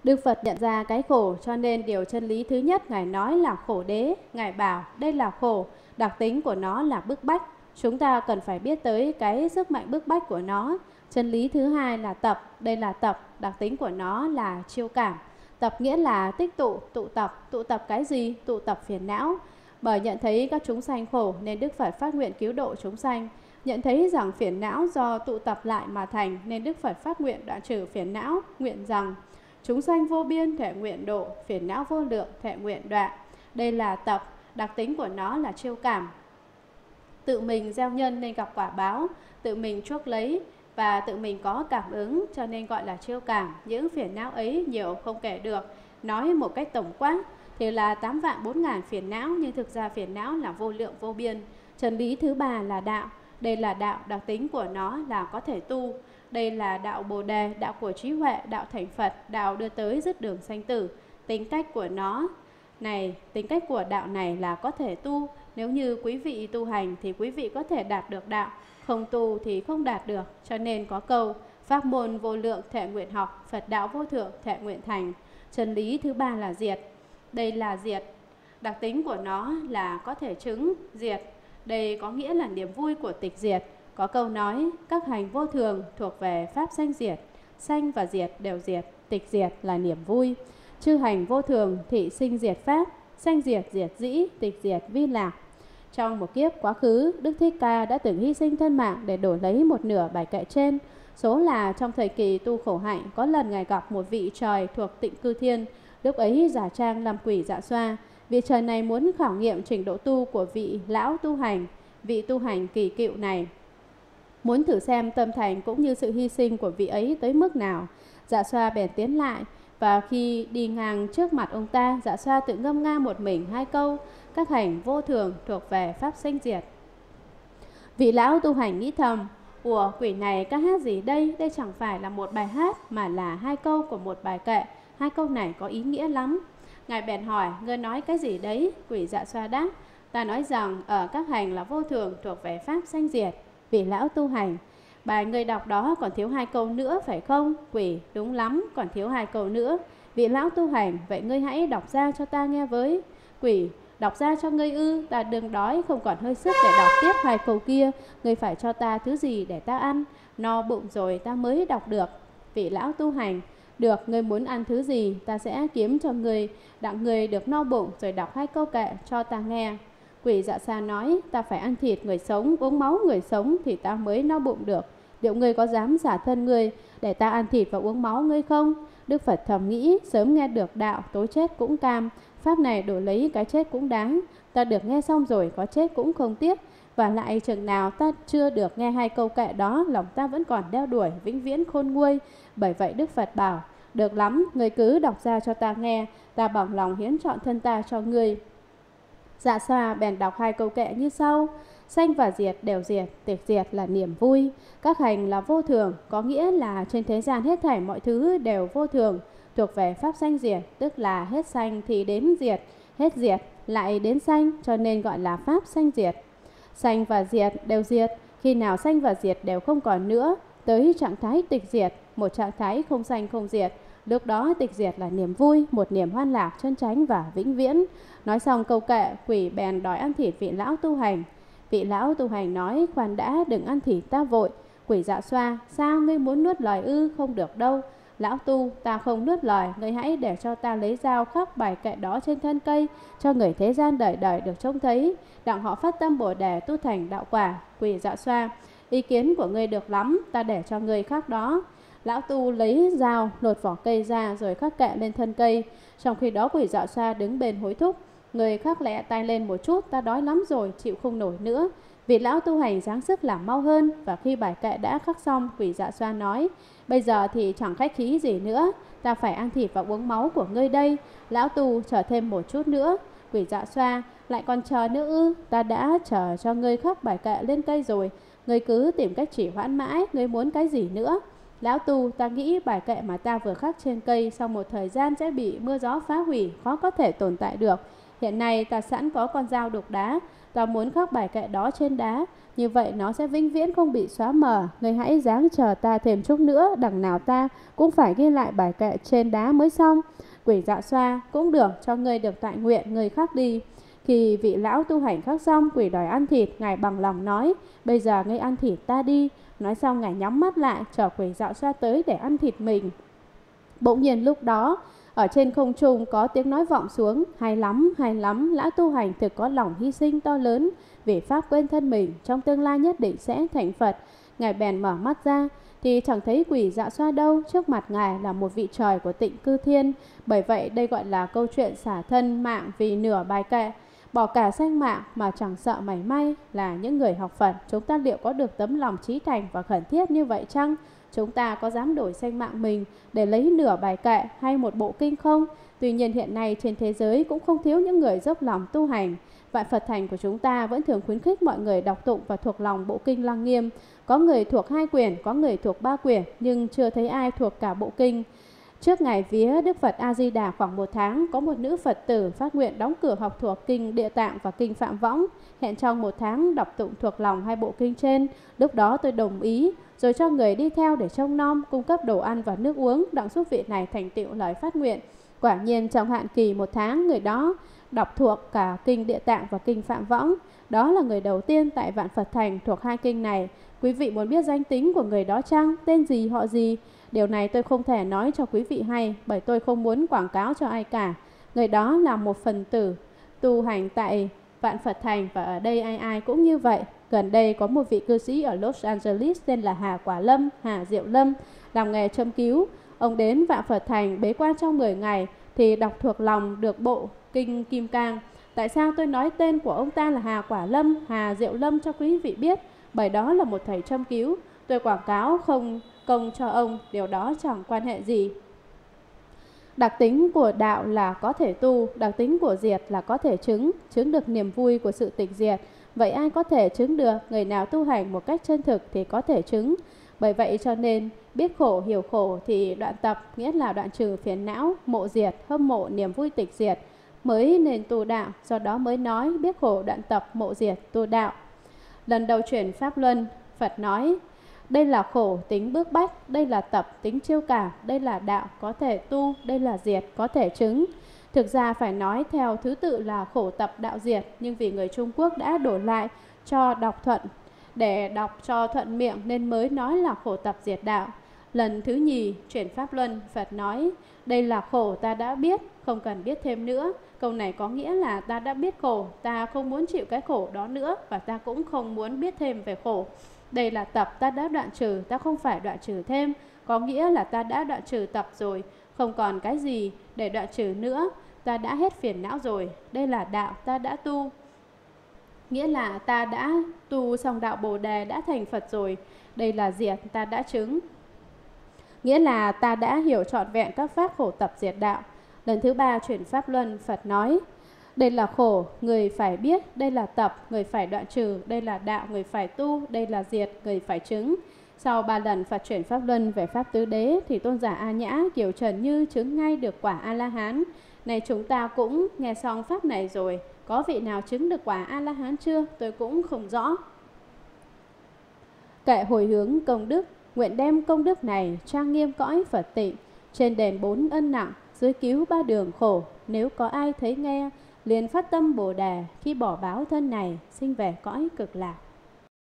Đức Phật nhận ra cái khổ, cho nên điều chân lý thứ nhất Ngài nói là khổ đế. Ngài bảo đây là khổ, đặc tính của nó là bức bách. Chúng ta cần phải biết tới cái sức mạnh bức bách của nó. Chân lý thứ hai là tập, đây là tập, đặc tính của nó là chiêu cảm. Tập nghĩa là tích tụ, tụ tập cái gì? Tụ tập phiền não. Bởi nhận thấy các chúng sanh khổ nên Đức Phật phát nguyện cứu độ chúng sanh. Nhận thấy rằng phiền não do tụ tập lại mà thành nên Đức Phật phát nguyện đoạn trừ phiền não, nguyện rằng chúng sanh vô biên thệ nguyện độ, phiền não vô lượng thệ nguyện đoạn. Đây là tập, đặc tính của nó là chiêu cảm. Tự mình gieo nhân nên gặp quả báo, tự mình chuốc lấy và tự mình có cảm ứng, cho nên gọi là chiêu cảm. Những phiền não ấy nhiều không kể được. Nói một cách tổng quát thì là 8.000.000 phiền não, nhưng thực ra phiền não là vô lượng vô biên. Chân lý thứ ba là đạo. Đây là đạo, đặc tính của nó là có thể tu. Đây là đạo Bồ Đề, đạo của trí huệ, đạo thành Phật, đạo đưa tới dứt đường sanh tử. Tính cách của nó này, tính cách của đạo này là có thể tu. Nếu như quý vị tu hành thì quý vị có thể đạt được đạo, không tu thì không đạt được. Cho nên có câu pháp môn vô lượng thệ nguyện học, Phật đạo vô thượng thệ nguyện thành. Chân lý thứ ba là diệt. Đây là diệt, đặc tính của nó là có thể chứng diệt. Đây có nghĩa là niềm vui của tịch diệt. Có câu nói các hành vô thường thuộc về pháp sanh diệt, sanh và diệt đều diệt, tịch diệt là niềm vui. Chư hành vô thường thị sinh diệt pháp, sanh diệt diệt dĩ, tịch diệt vi lạc. Trong một kiếp quá khứ, Đức Thích Ca đã từng hy sinh thân mạng để đổi lấy một nửa bài kệ trên. Số là trong thời kỳ tu khổ hạnh, có lần Ngài gặp một vị trời thuộc Tịnh Cư Thiên. Lúc ấy giả trang làm quỷ Dạ Xoa. Vị trời này muốn khảo nghiệm trình độ tu của vị lão tu hành, vị tu hành kỳ cựu này, muốn thử xem tâm thành cũng như sự hy sinh của vị ấy tới mức nào. Dạ Xoa bèn tiến lại, và khi đi ngang trước mặt ông ta, Dạ Xoa tự ngâm nga một mình hai câu các hành vô thường thuộc về pháp sanh diệt. Vị lão tu hành nghĩ thầm, ủa quỷ này ca hát gì đây? Đây chẳng phải là một bài hát mà là hai câu của một bài kệ. Hai câu này có ý nghĩa lắm. Ngài bèn hỏi, ngươi nói cái gì đấy? Quỷ Dạ Xoa đáp, ta nói rằng ở các hành là vô thường thuộc về pháp sanh diệt. Vị lão tu hành, bài người đọc đó còn thiếu hai câu nữa phải không? Quỷ, đúng lắm, còn thiếu hai câu nữa. Vị lão tu hành, vậy ngươi hãy đọc ra cho ta nghe với. Quỷ, đọc ra cho ngươi ư? Ta đừng đói, không còn hơi sức để đọc tiếp hai câu kia. Ngươi phải cho ta thứ gì để ta ăn, no bụng rồi ta mới đọc được. Vị lão tu hành, được, ngươi muốn ăn thứ gì ta sẽ kiếm cho ngươi, đặng ngươi được no bụng rồi đọc hai câu kệ cho ta nghe. Quỷ Dạ Xoa nói, ta phải ăn thịt người sống, uống máu người sống thì ta mới no bụng được. Liệu ngươi có dám xả thân ngươi để ta ăn thịt và uống máu ngươi không? Đức Phật thầm nghĩ, sớm nghe được đạo, tối chết cũng cam. Pháp này đổi lấy cái chết cũng đáng. Ta được nghe xong rồi, có chết cũng không tiếc. Và lại chừng nào ta chưa được nghe hai câu kệ đó, lòng ta vẫn còn đeo đuổi, vĩnh viễn khôn nguôi. Bởi vậy Đức Phật bảo, được lắm, ngươi cứ đọc ra cho ta nghe, ta bằng lòng hiến trọn thân ta cho ngươi. Dạ Xoa bèn đọc hai câu kệ như sau: sanh và diệt đều diệt, tịch diệt là niềm vui. Các hành là vô thường, có nghĩa là trên thế gian hết thảy mọi thứ đều vô thường, thuộc về pháp sanh diệt, tức là hết sanh thì đến diệt, hết diệt lại đến sanh, cho nên gọi là pháp sanh diệt. Sanh và diệt đều diệt, khi nào sanh và diệt đều không còn nữa, tới trạng thái tịch diệt, một trạng thái không sanh không diệt. Lúc đó tịch diệt là niềm vui, một niềm hoan lạc chân chánh và vĩnh viễn. Nói xong câu kệ, quỷ bèn đòi ăn thịt vị lão tu hành. Vị lão tu hành nói, khoan đã, đừng ăn thịt ta vội. Quỷ Dạ Xoa, sao ngươi muốn nuốt lời ư? Không được đâu. Lão tu, ta không nuốt lời, ngươi hãy để cho ta lấy dao khắc bài kệ đó trên thân cây, cho người thế gian đời đời được trông thấy, đặng họ phát tâm Bồ Đề tu thành đạo quả. Quỷ Dạ Xoa, ý kiến của ngươi được lắm, ta để cho ngươi khắc đó. Lão tu lấy dao lột vỏ cây ra rồi khắc kệ lên thân cây. Trong khi đó quỷ Dạ Xoa đứng bên hối thúc, người khắc lẹ tay lên một chút, ta đói lắm rồi, chịu không nổi nữa. Vị lão tu hành dáng sức làm mau hơn, và khi bài kệ đã khắc xong, quỷ Dạ Xoa nói, bây giờ thì chẳng khách khí gì nữa, ta phải ăn thịt và uống máu của ngươi đây. Lão tu chờ thêm một chút nữa. Quỷ Dạ Xoa, lại còn chờ nữa ư? Ta đã chờ cho ngươi khắc bài kệ lên cây rồi, ngươi cứ tìm cách chỉ hoãn mãi, ngươi muốn cái gì nữa? Lão tu, ta nghĩ bài kệ mà ta vừa khắc trên cây sau một thời gian sẽ bị mưa gió phá hủy, khó có thể tồn tại được. Hiện nay ta sẵn có con dao đục đá, ta muốn khắc bài kệ đó trên đá, như vậy nó sẽ vĩnh viễn không bị xóa mờ. Ngươi hãy ráng chờ ta thêm chút nữa, đằng nào ta cũng phải ghi lại bài kệ trên đá mới xong. Quỷ Dạ Xoa, cũng được, cho ngươi được toại nguyện, ngươi khắc đi. Khi vị lão tu hành khắc xong, quỷ đòi ăn thịt, ngài bằng lòng nói, bây giờ ngươi ăn thịt ta đi. Nói xong ngài nhắm mắt lại, chờ quỷ Dạ Xoa tới để ăn thịt mình. Bỗng nhiên lúc đó, ở trên không trung có tiếng nói vọng xuống, hay lắm, lão tu hành thực có lòng hy sinh to lớn, vì pháp quên thân mình, trong tương lai nhất định sẽ thành Phật. Ngài bèn mở mắt ra, thì chẳng thấy quỷ Dạ Xoa đâu, trước mặt ngài là một vị trời của Tịnh Cư Thiên. Bởi vậy đây gọi là câu chuyện xả thân mạng vì nửa bài kệ. Bỏ cả sanh mạng mà chẳng sợ mảy may. Là những người học Phật, chúng ta liệu có được tấm lòng chí thành và khẩn thiết như vậy chăng? Chúng ta có dám đổi sanh mạng mình để lấy nửa bài kệ hay một bộ kinh không? Tuy nhiên hiện nay trên thế giới cũng không thiếu những người dốc lòng tu hành. Vạn Phật Thành của chúng ta vẫn thường khuyến khích mọi người đọc tụng và thuộc lòng bộ kinh Lăng Nghiêm. Có người thuộc 2 quyển, có người thuộc 3 quyển, nhưng chưa thấy ai thuộc cả bộ kinh. Trước ngày vía Đức Phật A-di-đà khoảng 1 tháng, có một nữ Phật tử phát nguyện đóng cửa học thuộc kinh Địa Tạng và kinh Phạm Võng, hẹn trong 1 tháng đọc tụng thuộc lòng 2 bộ kinh trên. Lúc đó tôi đồng ý, rồi cho người đi theo để trông nom, cung cấp đồ ăn và nước uống, đặng giúp vị này thành tựu lời phát nguyện. Quả nhiên trong hạn kỳ 1 tháng, người đó đọc thuộc cả kinh Địa Tạng và kinh Phạm Võng. Đó là người đầu tiên tại Vạn Phật Thành thuộc 2 kinh này. Quý vị muốn biết danh tính của người đó chăng? Tên gì, họ gì? Điều này tôi không thể nói cho quý vị hay, bởi tôi không muốn quảng cáo cho ai cả. Người đó là một phần tử tu hành tại Vạn Phật Thành, và ở đây ai ai cũng như vậy. Gần đây có một vị cư sĩ ở Los Angeles tên là Hà Quả Lâm, Hà Diệu Lâm, làm nghề châm cứu. Ông đến Vạn Phật Thành bế quan trong 10 ngày thì đọc thuộc lòng được bộ kinh Kim Cang. Tại sao tôi nói tên của ông ta là Hà Quả Lâm, Hà Diệu Lâm cho quý vị biết? Bởi đó là một thầy châm cứu. Tôi quảng cáo không công cho ông, điều đó chẳng quan hệ gì. Đặc tính của đạo là có thể tu, đặc tính của diệt là có thể chứng được niềm vui của sự tịch diệt. Vậy ai có thể chứng được? Người nào tu hành một cách chân thực thì có thể chứng. Bởi vậy cho nên biết khổ hiểu khổ thì đoạn tập, nghĩa là đoạn trừ phiền não, mộ diệt, hâm mộ niềm vui tịch diệt, mới nên tu đạo. Do đó mới nói biết khổ đoạn tập, mộ diệt, tu đạo. Lần đầu chuyển Pháp Luân, Phật nói, đây là khổ tính bức bách, đây là tập tính chiêu cảm, đây là đạo có thể tu, đây là diệt có thể chứng. Thực ra phải nói theo thứ tự là khổ tập đạo diệt, nhưng vì người Trung Quốc đã đổi lại cho đọc thuận, để đọc cho thuận miệng nên mới nói là khổ tập diệt đạo. Lần thứ nhì chuyển Pháp Luân, Phật nói, đây là khổ ta đã biết, không cần biết thêm nữa. Câu này có nghĩa là ta đã biết khổ, ta không muốn chịu cái khổ đó nữa, và ta cũng không muốn biết thêm về khổ. Đây là tập ta đã đoạn trừ, ta không phải đoạn trừ thêm, có nghĩa là ta đã đoạn trừ tập rồi, không còn cái gì để đoạn trừ nữa, ta đã hết phiền não rồi. Đây là đạo ta đã tu, nghĩa là ta đã tu xong đạo Bồ Đề, đã thành Phật rồi. Đây là diệt, ta đã chứng, nghĩa là ta đã hiểu trọn vẹn các pháp khổ tập diệt đạo. Lần thứ ba chuyển Pháp Luân, Phật nói, đây là khổ, người phải biết, đây là tập, người phải đoạn trừ, đây là đạo, người phải tu, đây là diệt, người phải chứng. Sau 3 lần Phật chuyển Pháp Luân về Pháp Tứ Đế thì tôn giả A Nhã, Kiều Trần Như chứng ngay được quả A-la-hán. Này chúng ta cũng nghe xong Pháp này rồi, có vị nào chứng được quả A-la-hán chưa? Tôi cũng không rõ. Kệ hồi hướng công đức, nguyện đem công đức này trang nghiêm cõi Phật tịnh, trên đền 4 ân nặng, dưới cứu 3 đường khổ. Nếu có ai thấy nghe, liền phát tâm Bồ Đề, khi bỏ báo thân này, sinh về cõi cực lạc.